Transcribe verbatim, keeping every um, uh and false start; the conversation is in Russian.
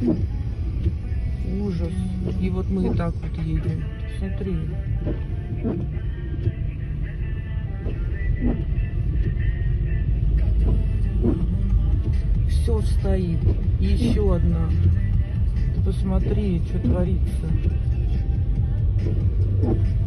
Ужас. И вот мы и так вот едем. Смотри. Все стоит. И еще одна. Ты посмотри, что творится.